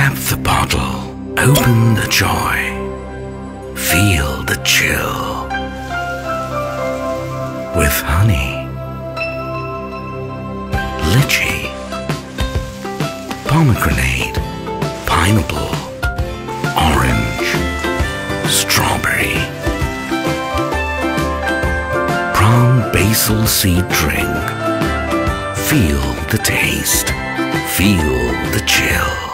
Grab the bottle, open the joy, feel the chill. With honey, lychee, pomegranate, pineapple, orange, strawberry. PRAN Basil Seed Drink. Feel the taste, feel the chill.